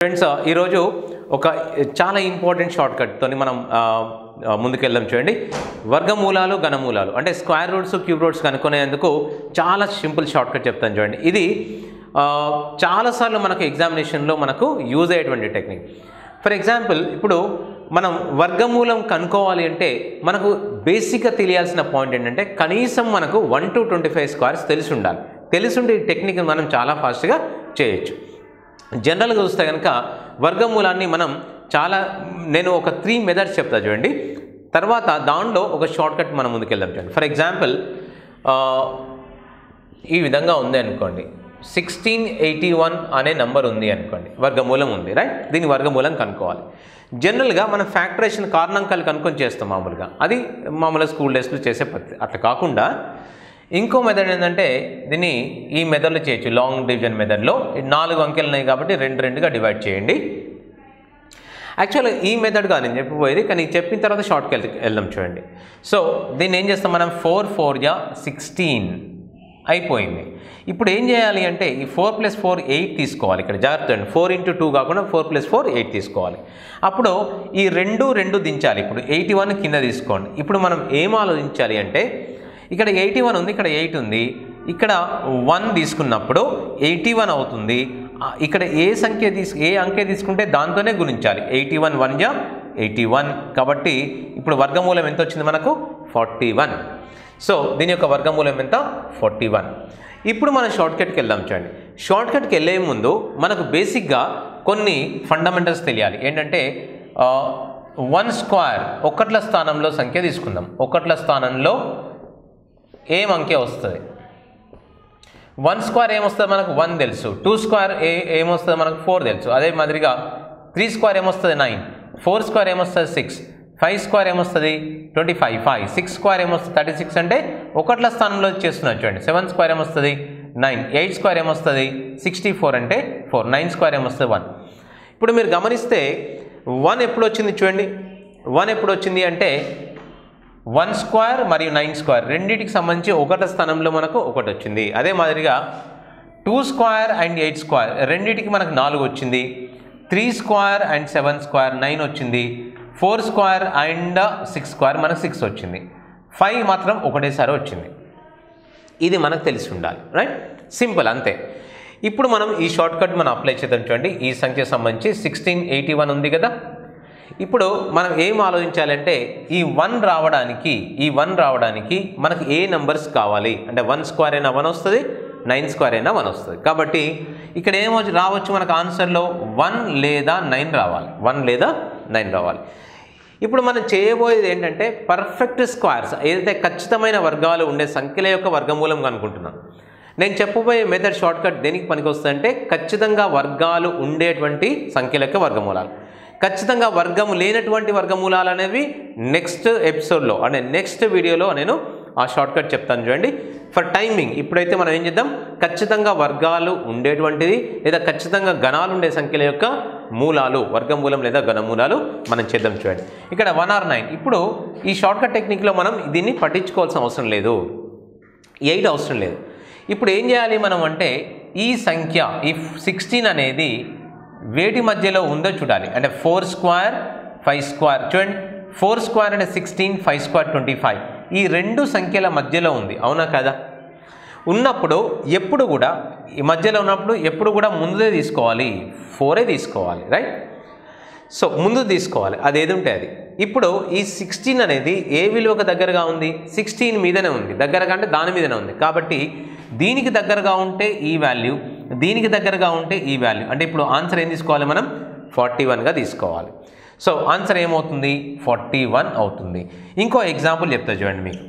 Friends ఈరోజు ఒక చాలా ఇంపార్టెంట్ షార్ట్ కట్ తోని మనం ముందుకెళ్దాం. చూడండి, వర్గమూలాలు ఘనమూలాలు అంటే స్క్వేర్ రూట్స్ క్యూబ్ రూట్స్ కనుక్కునేందుకు చాలా సింపుల్ షార్ట్ కట్ చెప్తాను. చూడండి, ఇది చాలాసార్లు మనకు ఎగ్జామినేషన్లో మనకు యూజ్ అయ్యేటువంటి టెక్నిక్. ఫర్ ఎగ్జాంపుల్, ఇప్పుడు మనం వర్గమూలం కనుక్కోవాలి అంటే మనకు బేసిక్గా తెలియాల్సిన పాయింట్ ఏంటంటే కనీసం మనకు 1 to 25 స్క్వేర్స్ తెలిసి ఉండాలి. తెలిసిండే ఈ టెక్నిక్ మనం చాలా ఫాస్ట్గా చేయొచ్చు. జనరల్గా చూస్తే కనుక వర్గమూలాన్ని మనం నేను ఒక 3 మెథడ్స్ చెప్తా చూడండి, తర్వాత దానిలో ఒక షార్ట్ కట్ మనం ముందుకెళ్దాం. చూడండి, ఫర్ ఎగ్జాంపుల్ ఈ విధంగా ఉంది అనుకోండి, 1681 అనే నెంబర్ ఉంది అనుకోండి, వర్గమూలం ఉంది, రైట్? దీని వర్గమూలం కనుక్కోవాలి. జనరల్గా మనం ఫ్యాక్టరేషన్ కారణాంకాలు కనుక్కొని చేస్తాం మామూలుగా, అది మామూలుగా స్కూల్ డేస్లో చేసే పద్ధతి. అట్లా కాకుండా ఇంకో మెథడ్ ఏంటంటే దీన్ని ఈ మెథడ్లో చేయొచ్చు, లాంగ్ డివిజన్ మెథడ్లో. 4 అంకెలు ఉన్నాయి కాబట్టి 2గా డివైడ్ చేయండి. యాక్చువల్గా ఈ మెథడ్ కాదు నేను చెప్పబోయేది, కానీ చెప్పిన తర్వాత షార్ట్కి వెళ్దాం. చూడండి, సో దీన్ని ఏం చేస్తాం మనం, 4 4 16 అయిపోయింది. ఇప్పుడు ఏం చేయాలి అంటే ఈ 4 + 4 8 తీసుకోవాలి. ఇక్కడ జాగ్రత్త, 4 × 2 కాకుండా 4 + 4 8 తీసుకోవాలి. అప్పుడు ఈ 2 దించాలి. ఇప్పుడు 81 కింద తీసుకోండి. ఇప్పుడు మనం ఏం ఆలోచించాలి అంటే ఇక్కడ 81 ఉంది, ఇక్కడ 8 ఉంది, ఇక్కడ 1 తీసుకున్నప్పుడు 81 అవుతుంది. ఇక్కడ ఏ అంకె తీసుకుంటే దాంతోనే గుణించాలి. 81 1 × 81. కాబట్టి ఇప్పుడు వర్గమూలం ఎంత వచ్చింది మనకు, 41. సో దీని యొక్క వర్గమూలం ఎంత, 41. ఇప్పుడు మనం షార్ట్కట్కి వెళ్దాం. చూడండి, షార్ట్కట్కి వెళ్ళే ముందు మనకు బేసిక్గా కొన్ని ఫండమెంటల్స్ తెలియాలి. ఏంటంటే 1 స్క్వేర్ ఒకట్ల స్థానంలో సంఖ్య తీసుకుందాం. ఒకట్ల స్థానంలో ఏం అంకె వస్తుంది? 1 స్క్వేర్ ఏమొస్తుంది మనకు, 1 తెలుసు. 2 స్క్వేర్ ఏమొస్తుంది మనకు, 4 తెలుసు. అదే మాదిరిగా 3 స్క్వేర్ ఏమొస్తుంది, 9. 4 స్క్వేర్ ఏమొస్తుంది, 6. 5 స్క్వేర్ ఏమొస్తుంది, 25. 5 6 స్క్వేర్ ఏమొస్తుంది, 36. అంటే ఒకట్ల స్థానంలో చేస్తున్నాం. చూడండి, 7 స్క్వేర్ ఏమొస్తుంది, 9. 8 స్క్వేర్ ఏమొస్తుంది, 64. అంటే 4. 9 స్క్వేర్ ఏమొస్తుంది, 1. ఇప్పుడు మీరు గమనిస్తే 1 ఎప్పుడు వచ్చింది చూడండి, 1 ఎప్పుడు వచ్చింది అంటే 1 స్క్వేర్ మరియు 9 స్క్వేర్ రెండింటికి సంబంధించి ఒకటి స్థానంలో మనకు 1 వచ్చింది. అదే మాదిరిగా 2 స్క్వేర్ అండ్ 8 స్క్వేర్ రెండింటికి మనకు 4 వచ్చింది. 3 స్క్వేర్ అండ్ 7 స్క్వేర్ 9 వచ్చింది. 4 స్క్వేర్ అండ్ 6 స్క్వేర్ మనకు 6 వచ్చింది. 5 మాత్రం ఒకటేసారి వచ్చింది. ఇది మనకు తెలిసి ఉండాలి, రైట్? సింపుల్, అంతే. ఇప్పుడు మనం ఈ షార్ట్ కట్ మనం అప్లై చేద్దాం. చూడండి, ఈ సంఖ్యకు సంబంధించి 1681 ఉంది కదా. ఇప్పుడు మనం ఏం ఆలోచించాలంటే ఈ 1 రావడానికి మనకు ఏ నెంబర్స్ కావాలి అంటే 1 స్క్వేర్ అయినా 1 వస్తుంది, 9 స్క్వేర్ అయినా 1 వస్తుంది. కాబట్టి ఇక్కడ ఏమో రావచ్చు మనకు ఆన్సర్లో 1 లేదా 9 రావాలి. 1 లేదా 9 రావాలి. ఇప్పుడు మనం చేయబోయేది ఏంటంటే పర్ఫెక్ట్ స్క్వేర్స్, ఏదైతే ఖచ్చితమైన వర్గాలు ఉండే సంఖ్యల యొక్క వర్గమూలం కనుక్కుంటున్నాం. నేను చెప్పబోయే మెథడ్ షార్ట్ కట్ దేనికి పనికి వస్తుందంటే ఖచ్చితంగా వర్గాలు ఉండేటువంటి సంఖ్యల యొక్క వర్గమూలాలు. ఖచ్చితంగా వర్గము లేనటువంటి వర్గమూలాలు అనేవి నెక్స్ట్ ఎపిసోడ్లో అంటే నెక్స్ట్ వీడియోలో నేను ఆ షార్ట్ కట్ చెప్తాను. చూడండి, ఫర్ టైమింగ్ ఇప్పుడైతే మనం ఏం చేద్దాం, ఖచ్చితంగా వర్గాలు ఉండేటువంటిది లేదా ఖచ్చితంగా గణాలు ఉండే సంఖ్యల యొక్క మూలాలు, వర్గమూలం లేదా ఘనమూలాలు మనం చేద్దాం. చూడండి, ఇక్కడ 1 or 9. ఇప్పుడు ఈ షార్ట్ కట్ టెక్నిక్లో మనం దీన్ని పట్టించుకోవాల్సిన అవసరం లేదు, 8 అవసరం లేదు. ఇప్పుడు ఏం చేయాలి మనం అంటే ఈ సంఖ్య ఈ 16 అనేది వేటి మధ్యలో ఉందో చూడాలి. అంటే 4 స్క్వేర్ 5 స్క్వేర్. చూడండి, 4 స్క్వేర్ అంటే 16, 5 స్క్వేర్ 25. ఈ 2 సంఖ్యల మధ్యలో ఉంది, అవునా కదా? ఉన్నప్పుడు ఎప్పుడు కూడా ఈ మధ్యలో ఉన్నప్పుడు ఎప్పుడు కూడా ముందే తీసుకోవాలి, 4 తీసుకోవాలి, రైట్? సో ముందు తీసుకోవాలి, అది ఏది ఉంటే అది. ఇప్పుడు ఈ 16 అనేది ఏ విలువకు దగ్గరగా ఉంది, 16 మీదనే ఉంది. దగ్గరగా అంటే దాని మీదనే ఉంది. కాబట్టి దీనికి దగ్గరగా ఉంటే ఈ వాల్యూ, దీనికి దగ్గరగా ఉంటే ఈ వాల్యూ. అంటే ఇప్పుడు ఆన్సర్ ఏం తీసుకోవాలి మనం, 41గా తీసుకోవాలి. సో ఆన్సర్ ఏమవుతుంది, 41 అవుతుంది. ఇంకో ఎగ్జాంపుల్ చెప్తా చూడండి మీకు.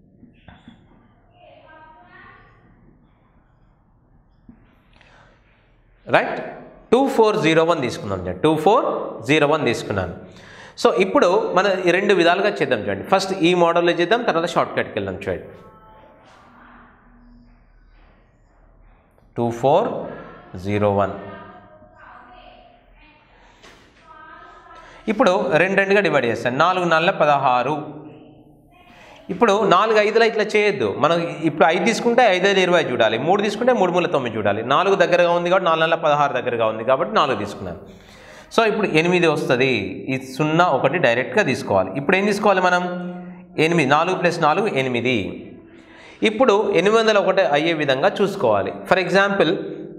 రైట్, 2401 తీసుకున్నాం. 2401 తీసుకున్నాను. సో ఇప్పుడు మనం 2 విధాలుగా చేద్దాం. చూడండి, ఫస్ట్ ఈ మోడల్లో చేద్దాం, తర్వాత షార్ట్ కట్కి వెళ్దాం. చూడండి, 2401. ఇప్పుడు 2గా డివైడ్ చేస్తాను. 4 4 16. ఇప్పుడు 4 5ల ఇట్లా చేయొద్దు. మనం ఇప్పుడు 5 తీసుకుంటే 5 5 20 చూడాలి, 3 తీసుకుంటే 3 3 9 చూడాలి. 4 దగ్గరగా ఉంది కాబట్టి 4 4 16 దగ్గరగా ఉంది కాబట్టి 4 తీసుకున్నాను. సో ఇప్పుడు 8 వస్తుంది. ఈ 0 1 డైరెక్ట్గా తీసుకోవాలి. ఇప్పుడు ఏం తీసుకోవాలి మనం? 8 4 + 4 8. ఇప్పుడు 801 అయ్యే విధంగా చూసుకోవాలి. ఫర్ ఎగ్జాంపుల్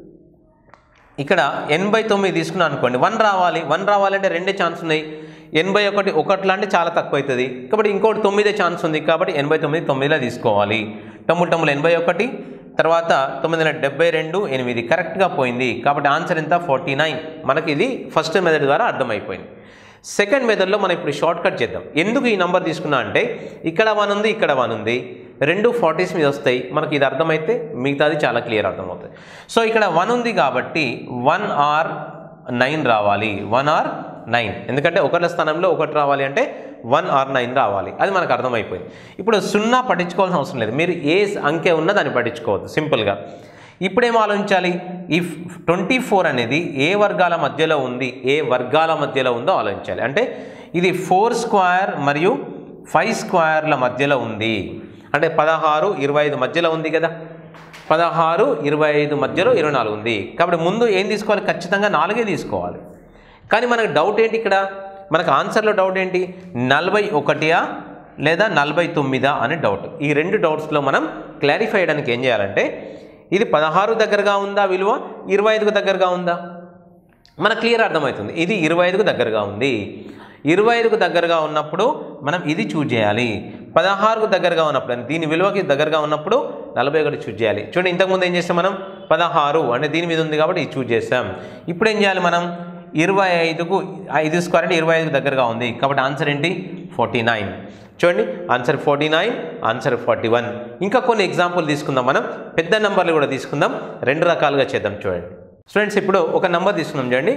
ఇక్కడ 89 తీసుకున్నాను అనుకోండి, 1 రావాలి. 1 రావాలంటే 2 ఛాన్స్ ఉన్నాయి. 81 1 అంటే చాలా తక్కువ అవుతుంది కాబట్టి ఇంకోటి 9 ఛాన్స్ ఉంది కాబట్టి 89 9లా తీసుకోవాలి. 9 81, తర్వాత 9 72 8 కరెక్ట్గా పోయింది కాబట్టి ఆన్సర్ ఎంత? 49. మనకి ఇది ఫస్ట్ మెథడ్ ద్వారా అర్థమైపోయింది. సెకండ్ మెథడ్లో మనం ఇప్పుడు షార్ట్ కట్ చేద్దాం. ఎందుకు ఈ నెంబర్ తీసుకున్నా అంటే ఇక్కడ 1 ఉంది, ఇక్కడ 1 ఉంది, రెండు 40s మీద వస్తాయి. మనకి ఇది అర్థమైతే మిగతాది చాలా క్లియర్ అర్థమవుతుంది. సో ఇక్కడ 1 ఉంది కాబట్టి 1 or 9 రావాలి. 1 or 9, ఎందుకంటే 1 స్థానంలో 1 రావాలి అంటే 1 or 9 రావాలి. అది మనకు అర్థమైపోయింది. ఇప్పుడు 0 పట్టించుకోవాల్సిన అవసరం లేదు. మీరు ఏ అంకె ఉన్నా దాన్ని పట్టించుకోవద్దు సింపుల్గా. ఇప్పుడేం ఆలోచించాలి? ఈ 24 అనేది ఏ వర్గాల మధ్యలో ఉంది, ఏ వర్గాల మధ్యలో ఉందో ఆలోచించాలి. అంటే ఇది 4 స్క్వేర్ మరియు 5 స్క్వేర్ల మధ్యలో ఉంది. అంటే 16 25 మధ్యలో ఉంది కదా. 16 25 మధ్యలో 24 ఉంది కాబట్టి ముందు ఏం తీసుకోవాలి? ఖచ్చితంగా 4 తీసుకోవాలి. కానీ మనకు డౌట్ ఏంటి? ఇక్కడ మనకు ఆన్సర్లో డౌట్ ఏంటి? 41 లేదా 49 అనే డౌట్. ఈ రెండు డౌట్స్లో మనం క్లారిఫై చేయడానికి ఏం చేయాలంటే ఇది 16 దగ్గరగా ఉందా విలువ, 25కు దగ్గరగా ఉందా? మనకు క్లియర్ అర్థమవుతుంది. ఇది 25కు దగ్గరగా ఉంది. 25కు దగ్గరగా ఉన్నప్పుడు మనం ఇది చూజ్ చేయాలి. 16కు దగ్గరగా ఉన్నప్పుడు దీని విలువకి దగ్గరగా ఉన్నప్పుడు 41 చూజ్ చేయాలి. చూడండి, ఇంతకుముందు ఏం చేస్తాం మనం? 16 అంటే దీని మీద ఉంది కాబట్టి ఇది చూజ్ చేస్తాం. ఇప్పుడు ఏం చేయాలి మనం? 25కు 5 స్క్వేర్ అంటే 25కు దగ్గరగా ఉంది కాబట్టి ఆన్సర్ ఏంటి? 49. చూడండి, ఆన్సర్ 49, ఆన్సర్ 41. ఇంకా కొన్ని ఎగ్జాంపుల్ తీసుకుందాం. మనం పెద్ద నెంబర్లు కూడా తీసుకుందాం, రెండు రకాలుగా చేద్దాం. చూడండి స్టూడెంట్స్, ఇప్పుడు ఒక నెంబర్ తీసుకుందాం. చూడండి,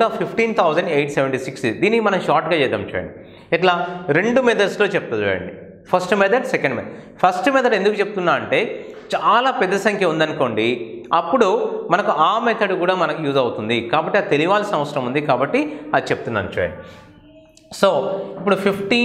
√15,876. దీన్ని మనం షార్ట్గా చేద్దాం. చూడండి ఇట్లా రెండు మెథడ్స్లో చెప్తా. చూడండి, first method, second method. First method ఎందుకు చెప్తున్నా అంటే చాలా పెద్ద సంఖ్య ఉందనుకోండి, అప్పుడు మనకు ఆ మెథడ్ కూడా మనకు యూజ్ అవుతుంది కాబట్టి అది తెలియాల్సిన అవసరం ఉంది కాబట్టి అది చెప్తున్నాను. చూడండి, సో ఇప్పుడు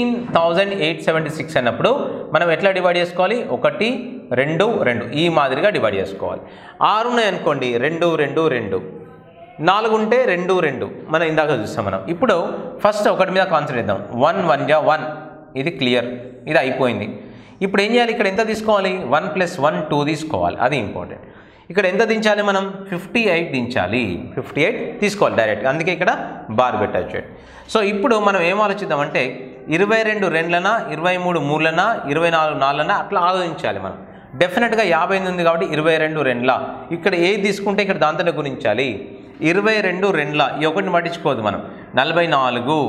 15,876 అన్నప్పుడు మనం ఎట్లా డివైడ్ చేసుకోవాలి? 1 2 2 ఈ మాదిరిగా డివైడ్ చేసుకోవాలి. 6 ఉన్నాయి అనుకోండి, 2 2 2. 4 ఉంటే 2 2 మనం ఇందాక చూస్తాం. మనం ఇప్పుడు ఫస్ట్ ఒకటి మీద కాన్సన్ట్రేట్ చేద్దాం. 1 1 = 1, ఇది క్లియర్, ఇది అయిపోయింది. ఇప్పుడు ఏం చేయాలి? ఇక్కడ ఎంత తీసుకోవాలి? 1 + 1 2 తీసుకోవాలి, అది ఇంపార్టెంట్. ఇక్కడ ఎంత దించాలి మనం? 58 దించాలి. 58 తీసుకోవాలి డైరెక్ట్, అందుకే ఇక్కడ బార్ పెట్టచ్చు. సో ఇప్పుడు మనం ఏం ఆలోచిద్దామంటే 22 2లనా, 23 3లనా, 24 4లనా అట్లా ఆలోచించాలి. మనం డెఫినెట్గా 58 ఉంది కాబట్టి 22 2ల. ఇక్కడ ఏది తీసుకుంటే ఇక్కడ దాంతోనే గుణించాలి. 22 2ల, ఈ ఒకటిని పట్టించుకోవద్దు మనం. 44,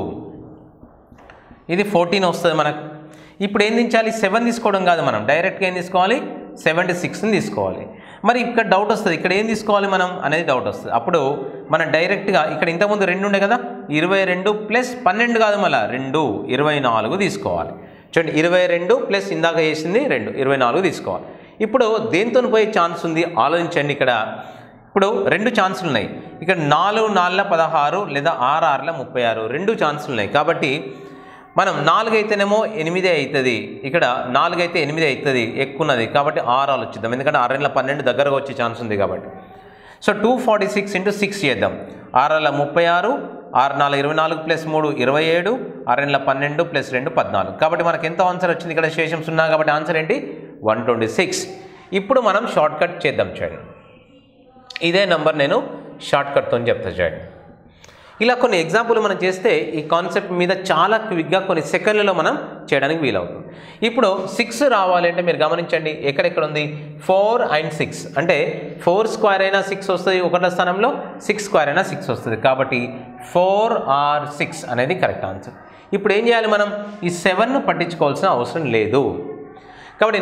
ఇది 14 వస్తుంది మనకు. ఇప్పుడు ఏం దించాలి? 7 తీసుకోవడం కాదు, మనం డైరెక్ట్గా ఏం తీసుకోవాలి? 76ని తీసుకోవాలి. మరి ఇక్కడ డౌట్ వస్తుంది, ఇక్కడ ఏం తీసుకోవాలి మనం అనేది డౌట్ వస్తుంది. అప్పుడు మనం డైరెక్ట్గా ఇక్కడ ఇంతకుముందు 2 ఉండే కదా, 22 + 12 కాదు, మళ్ళీ 2 24 తీసుకోవాలి. చూడండి, 22 ప్లస్ ఇందాక చేసింది 2 24 తీసుకోవాలి. ఇప్పుడు దేంతో పోయే ఛాన్స్ ఉంది ఆలోచించండి. ఇక్కడ ఇప్పుడు 2 ఛాన్సులు ఉన్నాయి. ఇక్కడ 4 4 16 లేదా 6 6 36 2 ఛాన్సులు ఉన్నాయి కాబట్టి మనం 4 అయితేనేమో 8 అవుతుంది, ఇక్కడ 4 అయితే 8 అవుతుంది, ఎక్కున్నది కాబట్టి 6 ఆలోచిద్దాం. ఎందుకంటే 6 12 దగ్గరగా వచ్చే ఛాన్స్ ఉంది కాబట్టి. సో 246 × 6 చేద్దాం. 6 36, 6 4 24 + 3 27, 6 12 + 2 14. కాబట్టి మనకి ఎంత ఆన్సర్ వచ్చింది? ఇక్కడ శేషం 0 కాబట్టి ఆన్సర్ ఏంటి? 126. ఇప్పుడు మనం షార్ట్ కట్ చేద్దాం. చూడండి, ఇదే నెంబర్ నేను షార్ట్ కట్తో చెప్తా. చూడండి, ఇలా కొన్ని ఎగ్జాంపుల్ మనం చేస్తే ఈ కాన్సెప్ట్ మీద చాలా క్విక్గా కొన్ని సెకండ్లలో మనం చేయడానికి వీలవుతుంది. ఇప్పుడు 6 రావాలి అంటే మీరు గమనించండి, ఎక్కడెక్కడ ఉంది? 4 and 6 అంటే 4 స్క్వేర్ అయినా 6 వస్తుంది, 1వ స్థానంలో 6 స్క్వేర్ అయినా 6 వస్తుంది కాబట్టి 4 or 6 అనేది కరెక్ట్ ఆన్సర్. ఇప్పుడు ఏం చేయాలి? మనం ఈ 7ను పట్టించుకోవాల్సిన అవసరం లేదు కాబట్టి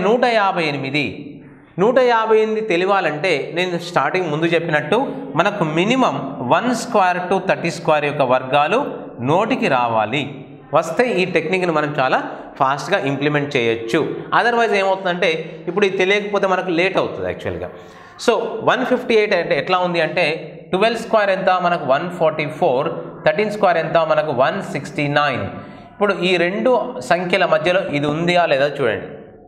158 తెలియాలంటే నేను స్టార్టింగ్ ముందు చెప్పినట్టు మనకు మినిమం 1 స్క్వేర్ టు 30 స్క్వేర్ యొక్క వర్గాలు నోటికి రావాలి. వస్తే ఈ టెక్నిక్ని మనం చాలా ఫాస్ట్గా ఇంప్లిమెంట్ చేయొచ్చు. అదర్వైజ్ ఏమవుతుందంటే ఇప్పుడు ఇది తెలియకపోతే మనకు లేట్ అవుతుంది యాక్చువల్గా. సో 158 అంటే ఎట్లా ఉంది అంటే 12 స్క్వేర్ ఎంత మనకు? 144. 13 స్క్వేర్ ఎంత మనకు? 169. ఇప్పుడు ఈ రెండు సంఖ్యల మధ్యలో ఇది ఉందా లేదా చూడండి.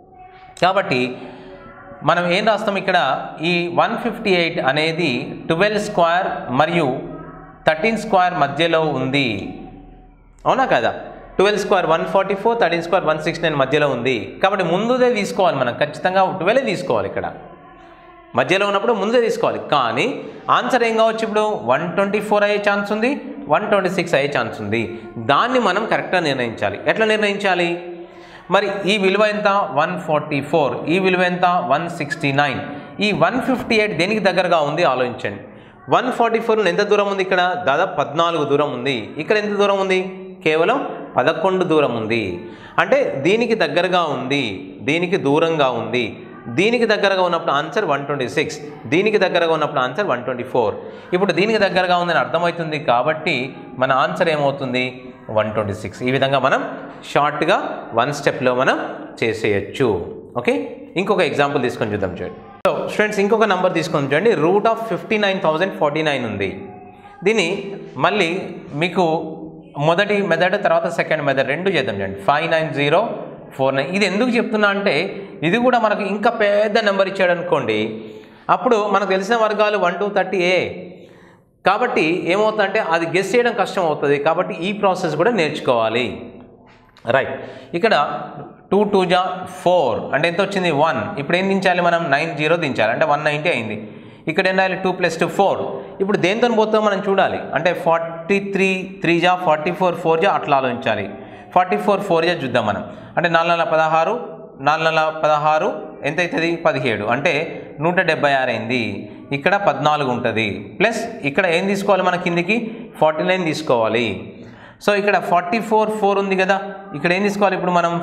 కాబట్టి మనం ఏం రాస్తాం ఇక్కడ, ఈ 158 అనేది 12 స్క్వేర్ మరియు 13 స్క్వేర్ మధ్యలో ఉంది, అవునా కదా? 12 స్క్వేర్ 144, 13 స్క్వేర్ 169 మధ్యలో ఉంది. కాబట్టి ముందుదే తీసుకోవాలి, మనం ఖచ్చితంగా 12 తీసుకోవాలి. ఇక్కడ మధ్యలో ఉన్నప్పుడు ముందే తీసుకోవాలి. కానీ ఆన్సర్ ఏం కావచ్చు, ఇప్పుడు 124 అయ్యే ఛాన్స్ ఉంది, 126 అయ్యే ఛాన్స్ ఉంది. దాన్ని మనం కరెక్ట్గా నిర్ణయించాలి. ఎట్లా నిర్ణయించాలి మరి? ఈ విలువ ఎంత 144, ఈ విలువ ఎంత 169, ఈ 158 దేనికి దగ్గరగా ఉంది ఆలోచించండి. 144 ఎంత దూరం ఉంది? ఇక్కడ దాదాపు 14 దూరం ఉంది. ఇక్కడ ఎంత దూరం ఉంది? కేవలం 11 దూరం ఉంది. అంటే దీనికి దగ్గరగా ఉంది, దీనికి దూరంగా ఉంది. దీనికి దగ్గరగా ఉన్నప్పుడు ఆన్సర్ 126, దీనికి దగ్గరగా ఉన్నప్పుడు ఆన్సర్ 124. ఇప్పుడు దీనికి దగ్గరగా ఉందని అర్థమవుతుంది కాబట్టి మన ఆన్సర్ ఏమవుతుంది 126. ఈ విధంగా మనం షార్ట్గా 1 స్టెప్లో మనం చేసేయచ్చు. ఓకే, ఇంకొక ఎగ్జాంపుల్ తీసుకొని చూద్దాం. చూడండి. సో స్టూడెంట్స్, ఇంకొక నెంబర్ తీసుకొని చూడండి. రూట్ ఆఫ్ 59,049 ఉంది. దీన్ని మళ్ళీ మీకు మొదటి మెథడ్ తర్వాత సెకండ్ మెథడ్ రెండు చేద్దాం. చూడండి, 59049. ఇది ఎందుకు చెప్తున్నా అంటే, ఇది కూడా మనకు ఇంకా పెద్ద నెంబర్ ఇచ్చాడు అనుకోండి, అప్పుడు మనకు తెలిసిన వర్గాలు 1 to 30A. కాబట్టి ఏమవుతుందంటే అది గెస్ చేయడం కష్టం అవుతుంది. కాబట్టి ఈ ప్రాసెస్ కూడా నేర్చుకోవాలి. రైట్, ఇక్కడ 2 2 జా 4 అంటే ఎంత వచ్చింది 1. ఇప్పుడు ఏం దించాలి మనం? 90 దించాలి, అంటే 190 అయింది. ఇక్కడ ఏం రాయాలి? 2 + 2 4. ఇప్పుడు దేంతో పోతాం మనం చూడాలి. అంటే 43 3 జా 44 4 జా అట్లా ఆలోచించాలి. 44 4 జా చూద్దాం మనం. అంటే 4 16 4 16 ఎంత అవుతుంది 17, అంటే 176 అయింది. ఇక్కడ 14 ఉంటుంది. ప్లస్ ఇక్కడ ఏం తీసుకోవాలి మన కిందికి 49 తీసుకోవాలి. సో ఇక్కడ 44 4 ఉంది కదా, ఇక్కడ ఏం తీసుకోవాలి ఇప్పుడు మనం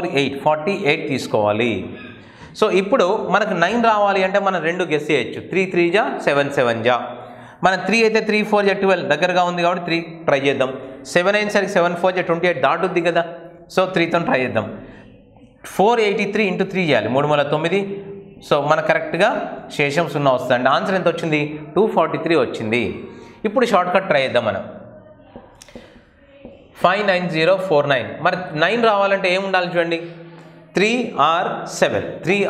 48 తీసుకోవాలి. సో ఇప్పుడు మనకు 9 రావాలి అంటే మనం రెండు గెస్ చేయొచ్చు. 3 3 జా 7 7 జా. మన 3 అయితే 3 4 జా 12 దగ్గరగా ఉంది కాబట్టి 3 ట్రై చేద్దాం. 7 అయినసరికి 7 4 జా 28 దాటుద్ది కదా, సో 3తో ట్రై చేద్దాం. 483 × 3 చేయాలి, 3 3 9. సో మన కరెక్ట్గా శేషం 0 వస్తుంది. అంటే ఆన్సర్ ఎంత వచ్చింది 243 వచ్చింది. ఇప్పుడు షార్ట్కట్ ట్రై చేద్దాం మనం. 59049. మరి 9 రావాలంటే ఏం ఉండాలి చూడండి, 3 or 7. 3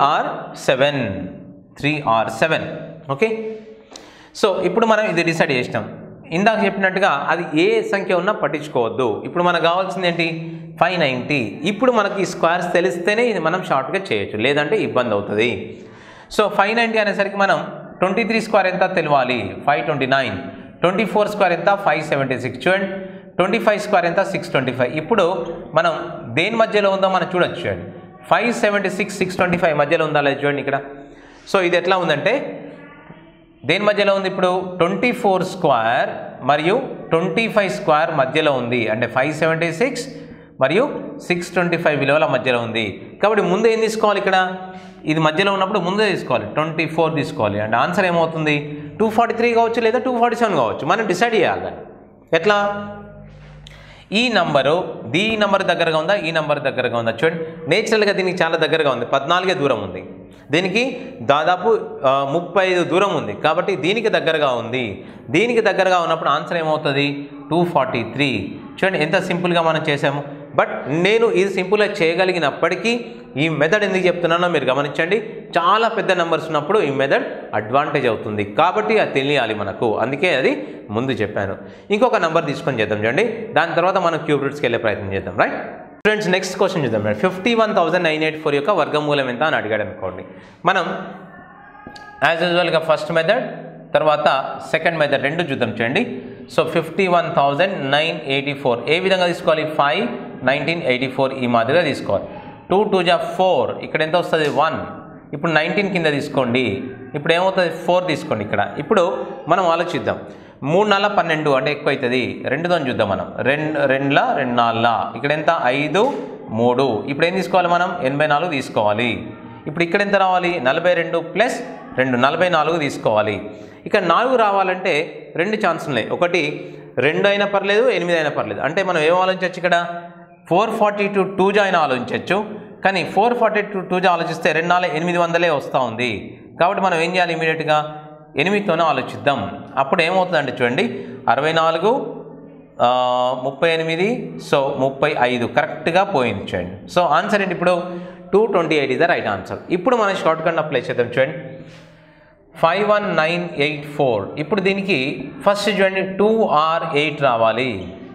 or 7. ఓకే, సో ఇప్పుడు మనం ఇది డిసైడ్ చేసినాం. ఇందాక చెప్పినట్టుగా అది ఏ సంఖ్య ఉన్నా పట్టించుకోవద్దు. ఇప్పుడు మనకు కావాల్సింది ఏంటి 590. ఇప్పుడు మనకి స్క్వేర్స్ తెలిస్తేనే ఇది మనం షార్ట్గా చేయొచ్చు, లేదంటే ఇబ్బంది అవుతుంది. సో 590 అనేసరికి మనం 23 స్క్వేర్ ఎంత తెలియాలి 529, 24 స్క్వేర్ ఎంత 576. చూడండి, 25 స్క్వేర్ ఎంత 625. ఇప్పుడు మనం దేని మధ్యలో ఉందో మనం చూడొచ్చు. చూడండి, 576 625 మధ్యలో ఉందా లేదు చూడండి ఇక్కడ. సో ఇది ఎట్లా ఉందంటే దేని మధ్యలో ఉంది ఇప్పుడు 24 స్క్వేర్ మరియు 25 స్క్వేర్ మధ్యలో ఉంది. అంటే 576 మరియు 625 విలువల మధ్యలో ఉంది. కాబట్టి ముందు ఏం తీసుకోవాలి, ఇక్కడ ఇది మధ్యలో ఉన్నప్పుడు ముందే తీసుకోవాలి 24 తీసుకోవాలి. అంటే ఆన్సర్ ఏమవుతుంది 243 కావచ్చు లేదా 247 కావచ్చు. మనం డిసైడ్ చేయాలి దాన్ని. ఎట్లా, ఈ నంబరు నంబర్ దగ్గరగా ఉందా, ఈ నంబర్ దగ్గరగా ఉందా. చూడండి, నేచురల్గా దీనికి చాలా దగ్గరగా ఉంది, 14 దూరం ఉంది. దీనికి దాదాపు 35 దూరం ఉంది. కాబట్టి దీనికి దగ్గరగా ఉంది. దీనికి దగ్గరగా ఉన్నప్పుడు ఆన్సర్ ఏమవుతుంది 243. చూడండి ఎంత సింపుల్గా మనం చేసాము. బట్ నేను ఇది సింపుల్గా చేయగలిగినప్పటికీ ఈ మెథడ్ ఎందుకు చెప్తున్నానో మీరు గమనించండి. చాలా పెద్ద నెంబర్స్ ఉన్నప్పుడు ఈ మెథడ్ అడ్వాంటేజ్ అవుతుంది. కాబట్టి అది తెలియాలి మనకు, అందుకే అది ముందు చెప్పాను. ఇంకొక నెంబర్ తీసుకొని చేద్దాం చూడండి, దాని తర్వాత మనం క్యూబ్ రూట్స్కి వెళ్ళే ప్రయత్నం చేద్దాం. రైట్ స్టూడెంట్స్, నెక్స్ట్ క్వశ్చన్ చూద్దాం. 51,984 యొక్క వర్గమూలం ఎంత అని అడిగాడు అనుకోండి. మనం యాజ్ యూజువల్గా ఫస్ట్ మెథడ్ తర్వాత సెకండ్ మెథడ్ రెండు చూద్దాం. చూడండి, సో 51,984 ఏ విధంగా తీసుకోవాలి 5 1984 ఈ మాదిరిగా తీసుకోవాలి. 2 2 జా 4, ఇక్కడ ఎంత వస్తుంది 1. ఇప్పుడు 19 కింద తీసుకోండి. ఇప్పుడు ఏమవుతుంది 4 తీసుకోండి ఇక్కడ. ఇప్పుడు మనం ఆలోచిద్దాం. 3 4 12 అంటే ఎక్కువ అవుతుంది. 2తో చూద్దాం మనం. 2 2 4 ఇక్కడ ఎంత 5 3. ఇప్పుడు ఏం తీసుకోవాలి మనం 84 తీసుకోవాలి. ఇప్పుడు ఇక్కడ ఎంత రావాలి 42 + 2 44 తీసుకోవాలి. ఇక్కడ 4 రావాలంటే రెండు ఛాన్స్ ఉన్నాయి. ఒకటి 2 అయినా పర్లేదు 8 అయినా పర్లేదు. అంటే మనం ఏం ఆలోచించవచ్చు, ఇక్కడ 442 2 జా అయినా ఆలోచించవచ్చు. కానీ 442 2 జా ఆలోచిస్తే 2 4 800 వస్తూ ఉంది. కాబట్టి మనం ఏం చేయాలి, ఇమీడియట్గా 8తోనే ఆలోచిద్దాం. అప్పుడు ఏమవుతుందంటే చూడండి 64 38 సో 35 కరెక్ట్గా పోయింది. చూడండి, సో ఆన్సర్ ఏంటి ఇప్పుడు 228 is the right answer. ఇప్పుడు మనం షార్ట్ కట్ అప్లై చేద్దాం చూడండి. 51984. ఇప్పుడు దీనికి ఫస్ట్ చూడండి 2R8 రావాలి.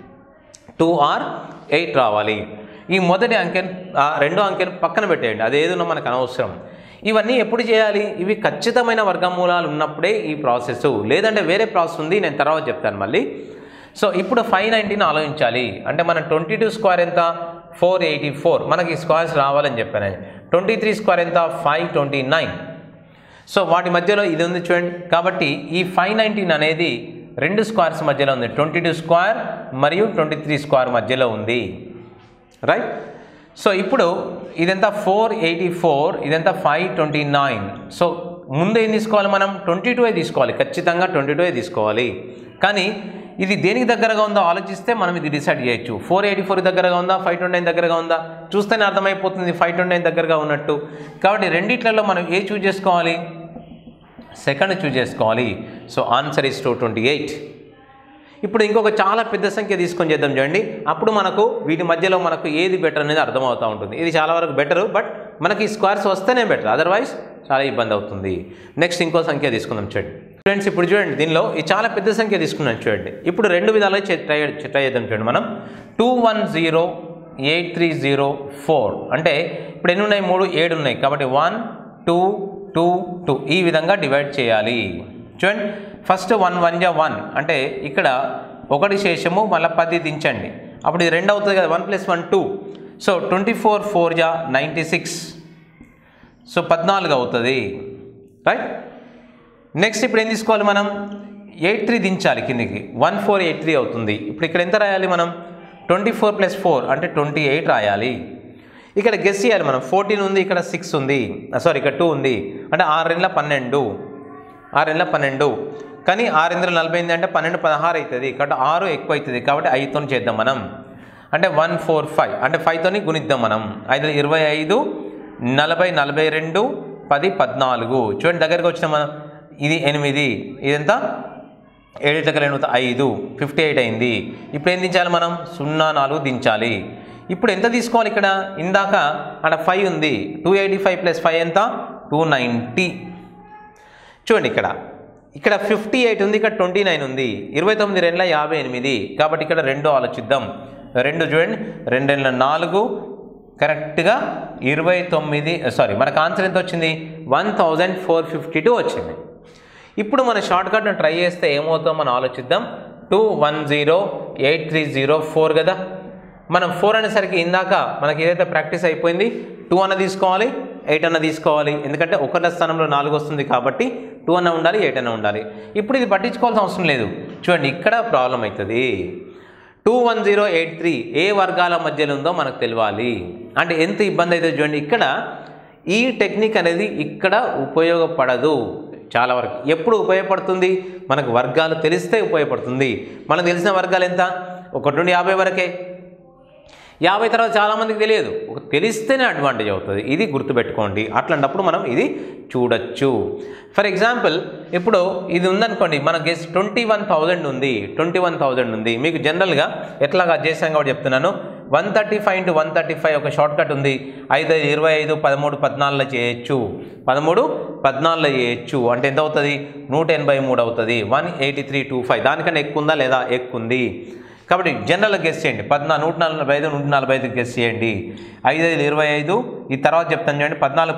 2R8 రావాలి. ఈ మొదటి అంకెను రెండో అంకెను పక్కన పెట్టేయండి, అదేదో మనకు అనవసరం. ఇవన్నీ ఎప్పుడు చేయాలి? ఇవి ఖచ్చితమైన వర్గమూలాలు ఉన్నప్పుడే ఈ ప్రాసెస్, లేదంటే వేరే ప్రాసెస్ ఉంది, నేను తర్వాత చెప్తాను మళ్ళీ. సో ఇప్పుడు 519 ఆలోచించాలి. అంటే మన 22 స్క్వేర్ ఎంత? 484. మనకి స్క్వేర్స్ రావాలని చెప్పాను. 23 స్క్వేర్ ఎంత? 529. సో వాటి మధ్యలో ఇది ఉంది చూడండి. కాబట్టి ఈ 519 అనేది రెండు స్క్వేర్స్ మధ్యలో ఉంది. 22 స్క్వేర్ మరియు 23 స్క్వేర్ మధ్యలో ఉంది, రైట్? సో ఇప్పుడు ఇదంతా 484, ఇదంతా 529. సో ముందు ఏం తీసుకోవాలి మనం? 22 తీసుకోవాలి, ఖచ్చితంగా 22 తీసుకోవాలి. కానీ ఇది దేనికి దగ్గరగా ఉందో ఆలోచిస్తే మనం ఇది డిసైడ్ చేయొచ్చు. 484 దగ్గరగా ఉందా, 529 దగ్గరగా ఉందా చూస్తేనే అర్థమైపోతుంది 529 దగ్గరగా ఉన్నట్టు. కాబట్టి రెండిట్లలో మనం ఏ చూజ్ చేసుకోవాలి? సెకండ్ చూజ్ చేసుకోవాలి. So answer is 228. ఇప్పుడు ఇంకొక చాలా పెద్ద సంఖ్య తీసుకొని చేద్దాం చూడండి. అప్పుడు మనకు వీటి మధ్యలో మనకు ఏది బెటర్ అనేది అర్థమవుతూ ఉంటుంది. ఇది చాలా వరకు బెటర్, బట్ మనకి స్క్వేర్స్ వస్తేనే బెటర్, అదర్వైజ్ చాలా ఇబ్బంది అవుతుంది. నెక్స్ట్ ఇంకో సంఖ్య తీసుకుందాం చూడండి ఫ్రెండ్స్. ఇప్పుడు చూడండి దీనిలో ఈ చాలా పెద్ద సంఖ్య తీసుకున్నాం చూడండి. ఇప్పుడు రెండు విధాలుగా ట్రై చేద్దాం చూడండి. మనం 210830 అంటే ఇప్పుడు ఎన్ని ఉన్నాయి? 3, 7 ఉన్నాయి. కాబట్టి 1 2 2 2 ఈ విధంగా డివైడ్ చేయాలి చూడండి. ఫస్ట్ 1 1 జా 1 అంటే ఇక్కడ 1 శేషము, మళ్ళీ 10 దించండి, అప్పుడు ఇది 2 అవుతుంది కదా. 1 + 1 2. సో 24 4 జా 96. సో 14 అవుతుంది, రైట్? నెక్స్ట్ ఇప్పుడు ఏం తీసుకోవాలి మనం? 83 దించాలి కిందికి, 1483 అవుతుంది. ఇప్పుడు ఇక్కడ ఎంత రాయాలి మనం? 24 + 4 అంటే 28 రాయాలి. ఇక్కడ గెస్ చేయాలి మనం. 14 ఉంది, ఇక్కడ 6 ఉంది, సారీ ఇక్కడ 2 ఉంది, అంటే 6 2 12, 6 2 12. కానీ 6 2 48 అంటే 12 16 అవుతుంది. కాబట్టి 6 ఎక్కువ అవుతుంది, కాబట్టి 5తో చేద్దాం మనం. అంటే 145 అంటే 5తో గుణిద్దాం మనం. 5 25, 40 42, 10 14. చూడండి దగ్గరికి వచ్చిన మనం. ఇది 8, ఇదంతా 7 5, 58 అయింది. ఇప్పుడు ఏం దించాలి మనం? 0 4 దించాలి. ఇప్పుడు ఎంత తీసుకోవాలి? ఇక్కడ ఇందాక అక్కడ 5 ఉంది, 285 + 5 ఎంత? 290. చూడండి ఇక్కడ 58 ఉంది, ఇక్కడ 29 ఉంది, 29 2 58. కాబట్టి ఇక్కడ 2 ఆలోచిద్దాం. 2 చూడండి, 2 4 కరెక్ట్గా 29. సారీ మనకు ఆన్సర్ ఎంత వచ్చింది? 1452 వచ్చింది. ఇప్పుడు మన షార్ట్ కట్ను ట్రై చేస్తే ఏమవుతుందో మనం ఆలోచిద్దాం. 210830 కదా. మనం 4 అనేసరికి ఇందాక మనకి ఏదైతే ప్రాక్టీస్ అయిపోయింది, 2 అన్న తీసుకోవాలి, 8 అన్న తీసుకోవాలి. ఎందుకంటే ఒకళ్ళ స్థానంలో 4 వస్తుంది కాబట్టి 2 అన్న ఉండాలి, 8 అన్న ఉండాలి. ఇప్పుడు ఇది పట్టించుకోవాల్సిన అవసరం లేదు. చూడండి ఇక్కడ ప్రాబ్లం అవుతుంది. 21083 ఏ వర్గాల మధ్యలో ఉందో మనకు తెలియాలి. అంటే ఎంత ఇబ్బంది అవుతుంది చూడండి. ఇక్కడ ఈ టెక్నిక్ అనేది ఇక్కడ ఉపయోగపడదు చాలా వరకు. ఎప్పుడు ఉపయోగపడుతుంది? మనకు వర్గాలు తెలిస్తే ఉపయోగపడుతుంది. మనకు తెలిసిన వర్గాలు ఎంత? 1 నుండి 50 వరకే. 50 తర్వాత చాలామందికి తెలియదు. తెలిస్తేనే అడ్వాంటేజ్ అవుతుంది. ఇది గుర్తుపెట్టుకోండి. అట్లాంటప్పుడు మనం ఇది చూడొచ్చు. ఫర్ ఎగ్జాంపుల్ ఇప్పుడు ఇది ఉందనుకోండి, మన గెస్ 21,000 ఉంది, 21,000 ఉంది. మీకు జనరల్గా ఎట్లాగా చేసాం కాబట్టి చెప్తున్నాను. 135 × 135 ఒక షార్ట్ కట్ ఉంది. 5 25 13 14 చేయొచ్చు, 13 14 చేయొచ్చు. అంటే ఎంత అవుతుంది? 183 అవుతుంది. 18325 దానికన్నా ఎక్కువ ఉందా లేదా? ఎక్కువ ఉంది. కాబట్టి జనరల్గా గెస్ చేయండి. 145 145 గెస్ చేయండి. 5 25 ఈ తర్వాత చెప్తాను చూడండి. 14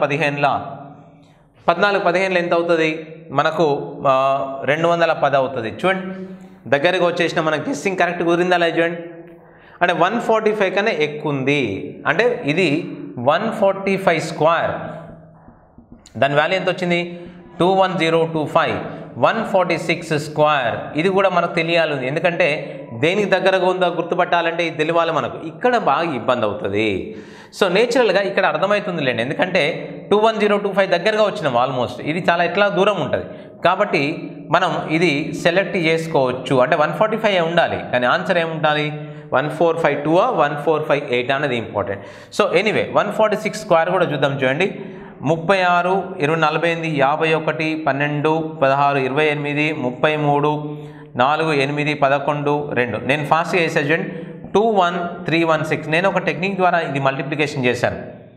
15 ఎంత అవుతుంది? మనకు 210 అవుతుంది. చూడండి దగ్గరగా వచ్చేసిన మనకు గెస్సింగ్ కరెక్ట్ కుదిరిందా లేదా చూడండి. అంటే 145 కన్నా ఎక్కువ ఉంది. అంటే ఇది 145 స్క్వేర్. దాని వాల్యూ ఎంత వచ్చింది? 21025. 146 స్క్వేర్. ఇది కూడా మనకు తెలియాలి. ఎందుకంటే దేనికి దగ్గరగా ఉందో గుర్తుపట్టాలంటే ఇది తెలియాలి మనకు. ఇక్కడ బాగా ఇబ్బంది అవుతుంది. సో నేచురల్గా ఇక్కడ అర్థమవుతుందిలేండి. ఎందుకంటే 21025 దగ్గరగా వచ్చినాం ఆల్మోస్ట్. ఇది చాలా ఎట్లా దూరం ఉంటుంది కాబట్టి మనం ఇది సెలెక్ట్ చేసుకోవచ్చు. అంటే 145 ఉండాలి, కానీ ఆన్సర్ ఏముండాలి? 1452 1458 అనేది ఇంపార్టెంట్. సో ఎనీవే 146 స్క్వేర్ కూడా చూద్దాం చూడండి. 36 20 48 51 12 16 28 33 4 8 11 2. నేను ఫాస్ట్గా చేసాను చూడండి. 21316. నేను ఒక టెక్నిక్ ద్వారా ఇది మల్టిప్లికేషన్ చేశాను.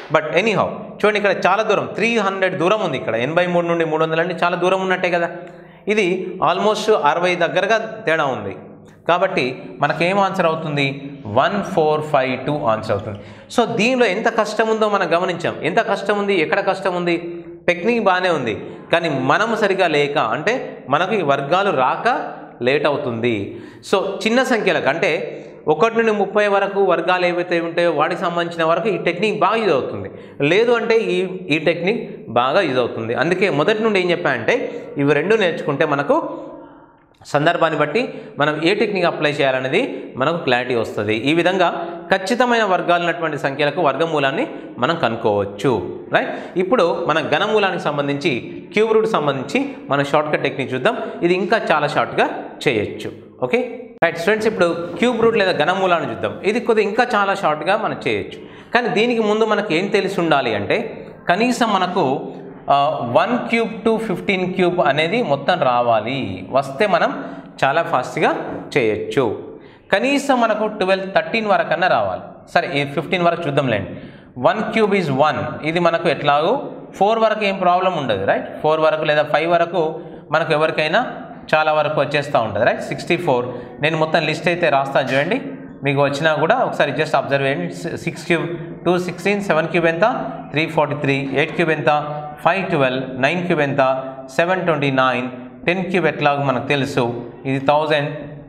బట్ ఎనీహౌ చూడండి ఇక్కడ చాలా దూరం 300 దూరం ఉంది. ఇక్కడ 83 నుండి 300 అంటే చాలా దూరం ఉన్నట్టే కదా. ఇది ఆల్మోస్ట్ 60 దగ్గరగా తేడా ఉంది. కాబట్టి మనకేం ఆన్సర్ అవుతుంది? 1452 ఆన్సర్ అవుతుంది. సో దీనిలో ఎంత కష్టం ఉందో మనం గమనించాం. ఎంత కష్టం ఉంది, ఎక్కడ కష్టం ఉంది? టెక్నిక్ బాగానే ఉంది, కానీ మనం సరిగా లేక, అంటే మనకు ఈ వర్గాలు రాక లేట్ అవుతుంది. సో చిన్న సంఖ్యలకు అంటే 1 నుండి 30 వరకు వర్గాలు ఏవైతే ఉంటాయో వాటికి సంబంధించిన వరకు ఈ టెక్నిక్ బాగా యూజ్ అవుతుంది. లేదు అంటే ఈ టెక్నిక్ బాగా యూజ్ అవుతుంది. అందుకే మొదటి నుండి ఏం చెప్పానంటే ఇవి రెండు నేర్చుకుంటే మనకు సందర్భాన్ని బట్టి మనం ఏ టెక్నిక్ అప్లై చేయాలనేది మనకు క్లారిటీ వస్తుంది. ఈ విధంగా ఖచ్చితమైన వర్గాలు ఉన్నటువంటి సంఖ్యలకు వర్గమూలాన్ని మనం కనుక్కోవచ్చు. రైట్, ఇప్పుడు మన ఘనమూలానికి సంబంధించి క్యూబ్ రూట్ సంబంధించి మన షార్ట్కట్ టెక్నిక్ చూద్దాం. ఇది ఇంకా చాలా షార్ట్గా చేయొచ్చు. ఓకే రైట్ స్టూడెంట్స్, ఇప్పుడు క్యూబ్ రూట్ లేదా ఘనమూలాన్ని చూద్దాం. ఇది కొద్దిగా ఇంకా చాలా షార్ట్గా మనం చేయొచ్చు. కానీ దీనికి ముందు మనకు ఏం తెలిసి ఉండాలి అంటే కనీసం మనకు 1 క్యూబ్ టు 15 క్యూబ్ అనేది మొత్తం రావాలి. వస్తే మనం చాలా ఫాస్ట్గా చేయొచ్చు. కనీసం మనకు 12, 13 వరకన్నా రావాలి. సరే ఈ 15 వరకు చూద్దాంలేండి. 1 క్యూబ్ ఈజ్ 1. ఇది మనకు ఎట్లాగో 4 వరకు ఏం ప్రాబ్లం ఉండదు. రైట్, 4 వరకు లేదా 5 వరకు మనకు ఎవరికైనా చాలా వరకు వచ్చేస్తూ ఉంటుంది. రైట్, 64. నేను మొత్తం లిస్ట్ అయితే రాస్తాను చూడండి, మీకు వచ్చినా కూడా ఒకసారి జస్ట్ అబ్జర్వ్ చేయండి. 6 క్యూబ్ 2 16, 7 క్యూబ్ ఎంత 343, 8 క్యూబ్ ఎంత 512, 9 క్యూబ్ ఎంత 729, 10 క్యూబ్ ఎట్లాగో మనకు తెలుసు ఇది 1000,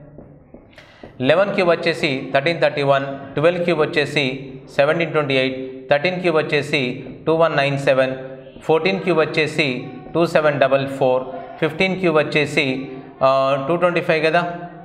11 క్యూబ్ వచ్చేసి 1331, 12 క్యూబ్ వచ్చేసి 1728, 13 క్యూబ్ వచ్చేసి 2197, 14 క్యూబ్ వచ్చేసి 2744, 15 క్యూబ్ వచ్చేసి 225 కదా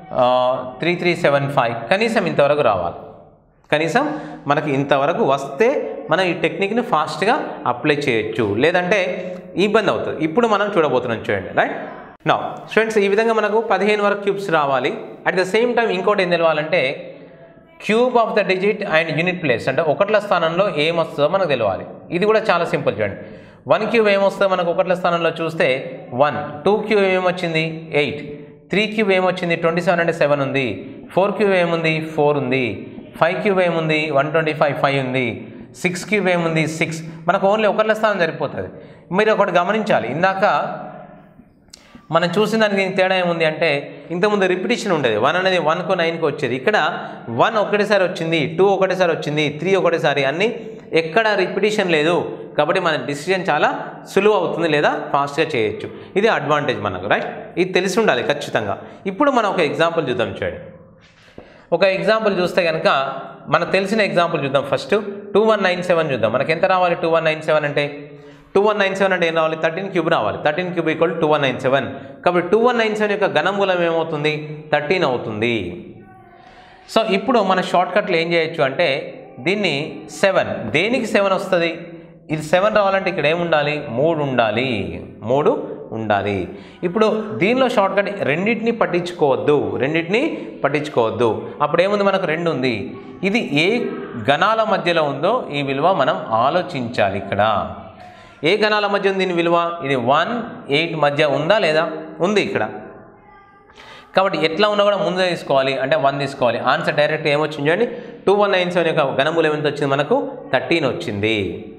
3375. కనీసం ఇంతవరకు రావాలి. కనీసం మనకి ఇంతవరకు వస్తే మనం ఈ టెక్నిక్ని ఫాస్ట్గా అప్లై చేయొచ్చు, లేదంటే ఇబ్బంది అవుతుంది. ఇప్పుడు మనం చూడబోతున్నాం చూడండి. రైట్ నౌ స్టూడెంట్స్, ఈ విధంగా మనకు 15 వరకు క్యూబ్స్ రావాలి. అట్ ద సేమ్ టైం ఇంకోటి ఏం తెలవాలంటే cube of the digit and unit place, అంటే ఒకట్ల స్థానంలో ఏమొస్తుందో మనకు తెలవాలి. ఇది కూడా చాలా సింపుల్ చూడండి. 1 క్యూబ్ ఏమొస్తుందో మనకు ఒకట్ల స్థానంలో చూస్తే 1, 2 క్యూబ్ ఏమొచ్చింది 8, 3 క్యూబ్ ఏమొచ్చింది 27 అంటే 7 ఉంది, 4 క్యూబ్ ఏముంది 4 ఉంది, 5 క్యూబ్ ఏముంది 125 5 ఉంది, 6 క్యూబ్ ఏముంది 6. మనకు ఓన్లీ ఒకట్ల స్థానం సరిపోతుంది. మీరు ఒకటి గమనించాలి, ఇందాక మనం చూసిన దానికి తేడా ఏముంది అంటే ఇంతకుముందు రిపిటేషన్ ఉండేది. 1 అనేది 1కు 9కు వచ్చేది. ఇక్కడ 1 ఒకటేసారి వచ్చింది, 2 ఒకటేసారి వచ్చింది, 3 ఒకటేసారి, అన్నీ ఎక్కడ రిపిటేషన్ లేదు. కాబట్టి మన డిసిజన్ చాలా సులువు అవుతుంది, లేదా ఫాస్ట్గా చేయొచ్చు. ఇది అడ్వాంటేజ్ మనకు. రైట్, ఇది తెలిసి ఉండాలి ఖచ్చితంగా. ఇప్పుడు మనం ఒక ఎగ్జాంపుల్ చూద్దాం చూడండి. ఒక ఎగ్జాంపుల్ చూస్తే కనుక మనకు తెలిసిన ఎగ్జాంపుల్ చూద్దాం. ఫస్ట్ 2197 చూద్దాం. మనకి ఎంత రావాలి 2197 అంటే? 2197 అంటే ఏం రావాలి? 13 క్యూబ్ రావాలి. 13 క్యూబ్ ఈక్వల్ 2197. కాబట్టి 2197 యొక్క ఘనమూలం ఏమవుతుంది? 13 అవుతుంది. సో ఇప్పుడు మన షార్ట్కట్లో ఏం చేయొచ్చు అంటే దీన్ని 7, దేనికి 7 వస్తుంది? ఇది 7 రావాలంటే ఇక్కడ ఏముండాలి? 3 ఉండాలి. 3 ఉండాలి. ఇప్పుడు దీనిలో షార్ట్కట్ రెండింటిని పట్టించుకోవద్దు. అప్పుడు ఏముంది? మనకు 2 ఉంది. ఇది ఏ గణాల మధ్యలో ఉందో ఈ విలువ మనం ఆలోచించాలి. ఇక్కడ ఏ గణాల మధ్య ఉంది దీని విలువ? ఇది 1, 8 మధ్య ఉందా లేదా? ఉంది ఇక్కడ. కాబట్టి ఎట్లా ఉన్నా కూడా ముందే తీసుకోవాలి, అంటే 1 తీసుకోవాలి. ఆన్సర్ డైరెక్ట్ ఏమొచ్చింది చూడండి. 2197 యొక్క ఘనమూలం ఎంత వచ్చింది? మనకు 13 వచ్చింది.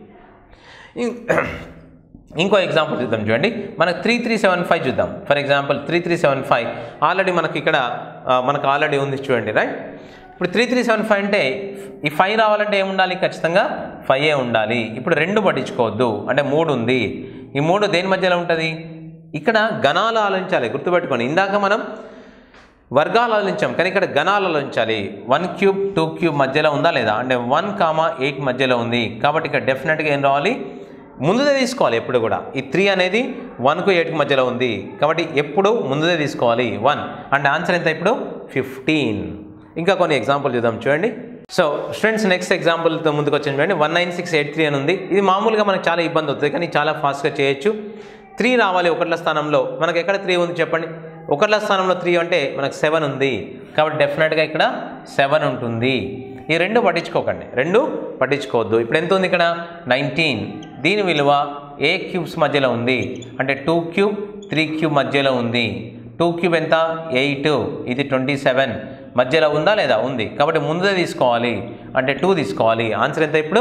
ఇంకో ఎగ్జాంపుల్ చూద్దాం చూడండి. మనకు 3375 చూద్దాం. ఫర్ ఎగ్జాంపుల్ 3375 ఆల్రెడీ మనకి ఇక్కడ మనకు ఆల్రెడీ ఉంది చూడండి. రైట్, ఇప్పుడు 3375 అంటే ఈ 5 రావాలంటే ఏముండాలి? ఖచ్చితంగా 5 ఉండాలి. ఇప్పుడు 2 పట్టించుకోవద్దు, అంటే 3 ఉంది. ఈ 3 దేని మధ్యలో ఉంటుంది? ఇక్కడ గణాలు ఆలోచించాలి, గుర్తుపెట్టుకోండి. ఇందాక మనం వర్గాలు ఆలోచించాం, కానీ ఇక్కడ గణాలు ఆలోచించాలి. 1 క్యూబ్ 2 క్యూబ్ మధ్యలో ఉందా లేదా? అంటే 1, 8 మధ్యలో ఉంది. కాబట్టి ఇక్కడ డెఫినెట్గా ఏం రావాలి? ముందుదే తీసుకోవాలి ఎప్పుడు కూడా. ఈ 3 అనేది 1కు 8కు మధ్యలో ఉంది, కాబట్టి ఎప్పుడు ముందుదే తీసుకోవాలి 1. అంటే ఆన్సర్ ఎంత ఇప్పుడు? 15. ఇంకా కొన్ని ఎగ్జాంపుల్ చూద్దాం చూడండి. సో స్టూడెంట్స్, నెక్స్ట్ ఎగ్జాంపుల్తో ముందుకు వచ్చాను చూడండి. 19683 అని ఉంది. ఇది మామూలుగా మనకు చాలా ఇబ్బంది అవుతుంది, కానీ చాలా ఫాస్ట్గా చేయొచ్చు. 3 రావాలి ఒకట్ల స్థానంలో. మనకు ఎక్కడ 3 ఉంది చెప్పండి? ఒకట్ల స్థానంలో 3 అంటే మనకు 7 ఉంది. కాబట్టి డెఫినెట్గా ఇక్కడ 7 ఉంటుంది. ఈ 2 పట్టించుకోకండి, 2 పట్టించుకోవద్దు. ఇప్పుడు ఎంత ఉంది ఇక్కడ? 19. దీని విలువ ఏ క్యూబ్స్ మధ్యలో ఉంది? అంటే 2 క్యూబ్ 3 క్యూబ్ మధ్యలో ఉంది. 2 క్యూబ్ ఎంత? 8. ఇది 27 మధ్యలో ఉందా లేదా? ఉంది. కాబట్టి ముందే తీసుకోవాలి, అంటే 2 తీసుకోవాలి. ఆన్సర్ ఎంత ఇప్పుడు?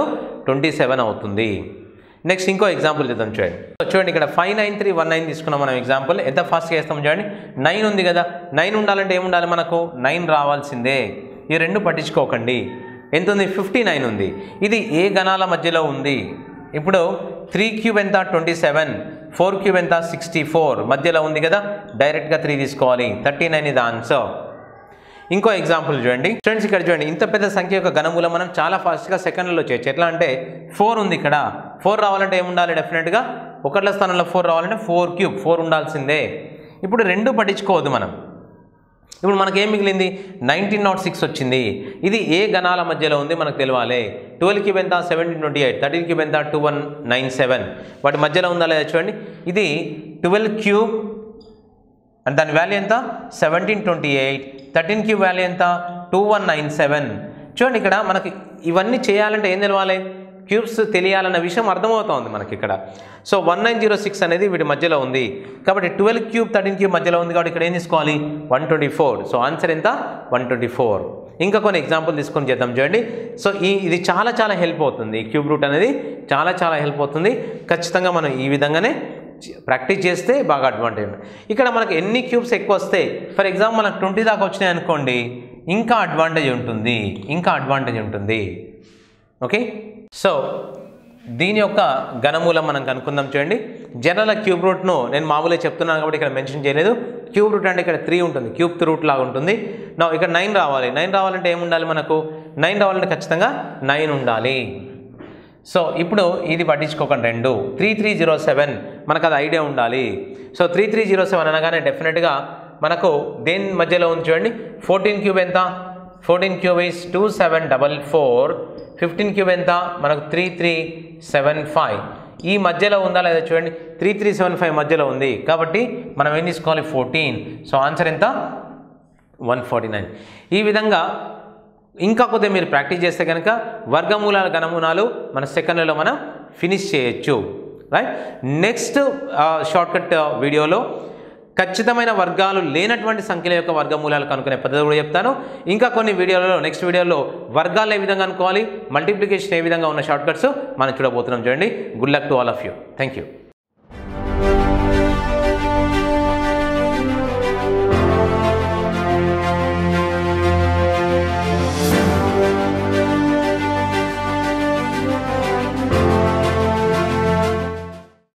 27 అవుతుంది. నెక్స్ట్ ఇంకో ఎగ్జాంపుల్ చేద్దాం చూడండి. చూడండి ఇక్కడ 59319 తీసుకున్నాం మనం ఎగ్జాంపుల్. ఎంత ఫాస్ట్గా వేస్తాం చూడండి. 9 ఉంది కదా, 9 ఉండాలంటే ఏముండాలి మనకు, 9 రావాల్సిందే. ఈ రెండు పట్టించుకోకండి. ఎంత ఉంది, 59 ఉంది. ఇది ఏ గణాల మధ్యలో ఉంది? ఇప్పుడు 3 క్యూబ్ ఎంత, 27, 4 క్యూబ్ ఎంత, 64, మధ్యలో ఉంది కదా, డైరెక్ట్గా 3 తీసుకోవాలి. 39 ఇది ఆన్సర్. ఇంకో ఎగ్జాంపుల్ చూడండి ఫ్రెండ్స్. ఇక్కడ చూడండి, ఇంత పెద్ద సంఖ్య యొక్క ఘనమూలం మనం చాలా ఫాస్ట్గా సెకండ్లలో చేయొచ్చు. ఎట్లా అంటే 4 ఉంది ఇక్కడ, 4 రావాలంటే ఏముండాలి, డెఫినెట్గా ఒకట్ల స్థానంలో 4 రావాలంటే 4 క్యూబ్ 4 ఉండాల్సిందే. ఇప్పుడు రెండు పట్టించుకోవద్దు మనం. ఇప్పుడు మనకేం మిగిలింది, 1906 వచ్చింది. ఇది ఏ గణాల మధ్యలో ఉంది మనకు తెలియాలి. 12 క్యూబ్ ఎంత, 1728, 13 క్యూబ్ ఎంత, 2197, వాటి మధ్యలో ఉందా లేదా చూడండి. ఇది 12 క్యూబ్ అంటే దాని వాల్యూ ఎంత, 1728, 13 క్యూబ్ వాల్యూ ఎంత, 2197. చూడండి ఇక్కడ మనకి ఇవన్నీ చేయాలంటే ఏం తెలవాలి, క్యూబ్స్ తెలియాలన్న విషయం అర్థమవుతుంది మనకి ఇక్కడ. సో 1906 అనేది వీటి మధ్యలో ఉంది కాబట్టి 12 క్యూబ్ 13 క్యూబ్ మధ్యలో ఉంది కాబట్టి ఇక్కడ ఏం తీసుకోవాలి, 124. సో ఆన్సర్ ఎంత, 124. ఇంకా కొన్ని ఎగ్జాంపుల్ తీసుకొని చేద్దాం చూడండి. సో ఇది చాలా చాలా హెల్ప్ అవుతుంది. క్యూబ్ రూట్ అనేది చాలా చాలా హెల్ప్ అవుతుంది. ఖచ్చితంగా మనం ఈ విధంగానే ప్రాక్టీస్ చేస్తే బాగా అడ్వాంటేజ్. ఇక్కడ మనకు ఎన్ని క్యూబ్స్ ఎక్కువ వస్తాయి, ఫర్ ఎగ్జాంపుల్ మనకు 20 దాకా వచ్చినాయి అనుకోండి, ఇంకా అడ్వాంటేజ్ ఉంటుంది. ఓకే, సో దీని యొక్క ఘనమూలం మనం కనుక్కుందాం చూడండి. జనరల్ క్యూబ్ రూట్ను నేను మామూలుగా చెప్తున్నాను కాబట్టి ఇక్కడ మెన్షన్ చేయలేదు. క్యూబ్ రూట్ అంటే ఇక్కడ 3 ఉంటుంది, క్యూబ్ రూట్ లాగా ఉంటుంది. నా ఇక్కడ 9 రావాలి. 9 రావాలంటే ఏముండాలి మనకు, 9 రావాలంటే ఖచ్చితంగా 9 ఉండాలి. సో ఇప్పుడు ఇది పట్టించుకోకండి. 3307 మనకు అది ఐడియా ఉండాలి. సో 3307 అనగానే డెఫినెట్గా మనకు దేని మధ్యలో ఉంది చూడండి. 14 క్యూబ్ ఎంత, 14 క్యూబ్ ఈజ్ 2744, 15 క్యూబ్ ఎంత మనకు 3375. ఈ మధ్యలో ఉందా లేదా చూడండి, 3375 మధ్యలో ఉంది కాబట్టి మనం ఏం తీసుకోవాలి, 14. సో ఆన్సర్ ఎంత, 149. ఈ విధంగా ఇంకా కొద్దిగా మీరు ప్రాక్టీస్ చేస్తే కనుక వర్గమూలాల ఘనమూలాలు మన సెకండ్లలో మనం ఫినిష్ చేయొచ్చు. రైట్, నెక్స్ట్ షార్ట్కట్ వీడియోలో ఖచ్చితమైన వర్గాలు లేనటువంటి సంఖ్యల యొక్క వర్గమూలాలు కనుక్కునే పద్ధతి కూడా చెప్తాను. ఇంకా కొన్ని వీడియోలలో నెక్స్ట్ వీడియోలో వర్గాలు ఏ విధంగా అనుకోవాలి, మల్టిప్లికేషన్ ఏ విధంగా ఉన్న షార్ట్కట్స్ మనం చూడబోతున్నాం చూడండి. Good luck to all of you. Thank you.